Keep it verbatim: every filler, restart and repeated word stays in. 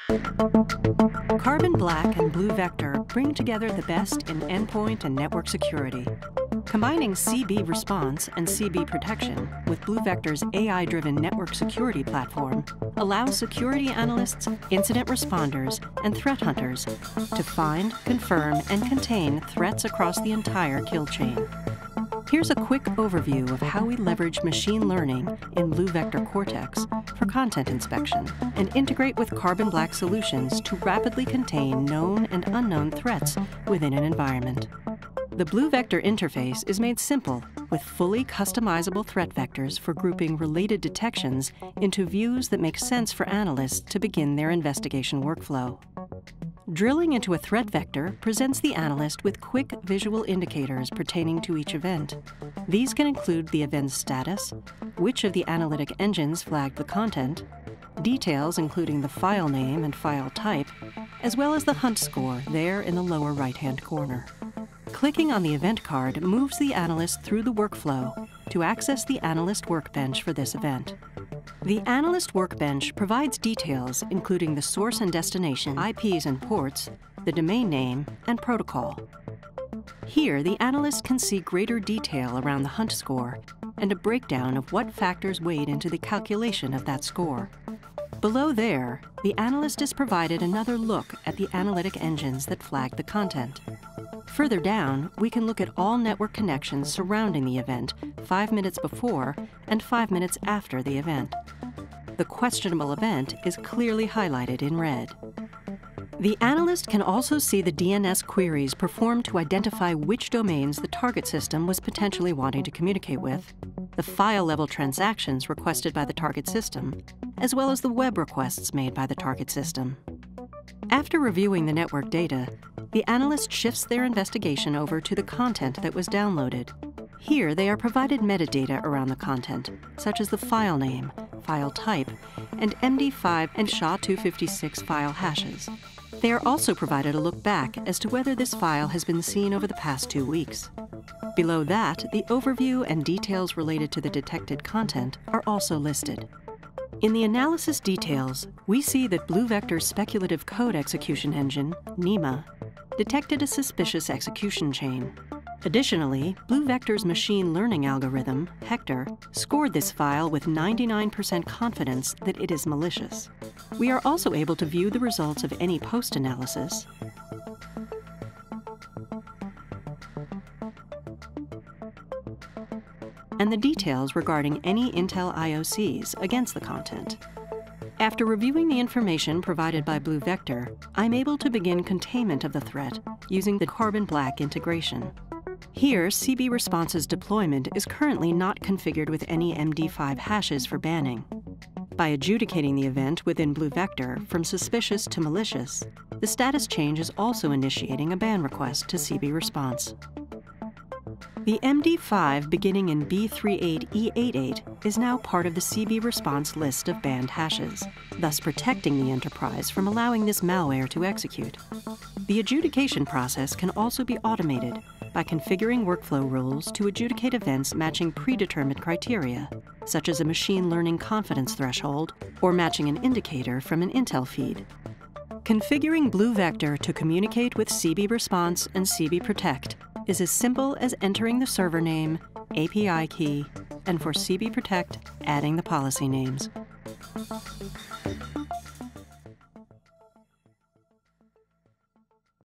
Carbon Black and BluVector bring together the best in endpoint and network security. Combining C B response and C B protection with BluVector's A I-driven network security platform allows security analysts, incident responders, and threat hunters to find, confirm, and contain threats across the entire kill chain. Here's a quick overview of how we leverage machine learning in BluVector Cortex for content inspection and integrate with Carbon Black solutions to rapidly contain known and unknown threats within an environment. The BluVector interface is made simple with fully customizable threat vectors for grouping related detections into views that make sense for analysts to begin their investigation workflow. Drilling into a threat vector presents the analyst with quick visual indicators pertaining to each event. These can include the event's status, which of the analytic engines flagged the content, details including the file name and file type, as well as the hunt score there in the lower right-hand corner. Clicking on the event card moves the analyst through the workflow to access the analyst workbench for this event. The Analyst Workbench provides details including the source and destination, I Ps and ports, the domain name, and protocol. Here, the analyst can see greater detail around the hunt score and a breakdown of what factors weighed into the calculation of that score. Below there, the analyst is provided another look at the analytic engines that flag the content. Further down, we can look at all network connections surrounding the event five minutes before and five minutes after the event. The questionable event is clearly highlighted in red. The analyst can also see the D N S queries performed to identify which domains the target system was potentially wanting to communicate with, the file-level transactions requested by the target system, as well as the web requests made by the target system. After reviewing the network data, the analyst shifts their investigation over to the content that was downloaded. Here, they are provided metadata around the content, such as the file name, file type, and M D five and S H A two fifty-six file hashes. They are also provided a look back as to whether this file has been seen over the past two weeks. Below that, the overview and details related to the detected content are also listed. In the analysis details, we see that BluVector's speculative code execution engine, NEMA, detected a suspicious execution chain. Additionally, BluVector's machine learning algorithm, Hector, scored this file with ninety-nine percent confidence that it is malicious. We are also able to view the results of any post-analysis, and the details regarding any Intel I O Cs against the content. After reviewing the information provided by BluVector, I'm able to begin containment of the threat using the Carbon Black integration. Here, C B Response's deployment is currently not configured with any M D five hashes for banning. By adjudicating the event within BluVector from suspicious to malicious, the status change is also initiating a ban request to C B Response. The M D five beginning in B thirty-eight E eighty-eight is now part of the C B Response list of banned hashes, thus protecting the enterprise from allowing this malware to execute. The adjudication process can also be automated by configuring workflow rules to adjudicate events matching predetermined criteria, such as a machine learning confidence threshold or matching an indicator from an Intel feed. Configuring BluVector to communicate with C B Response and C B Protect is as simple as entering the server name, A P I key, and for C B Protect, adding the policy names.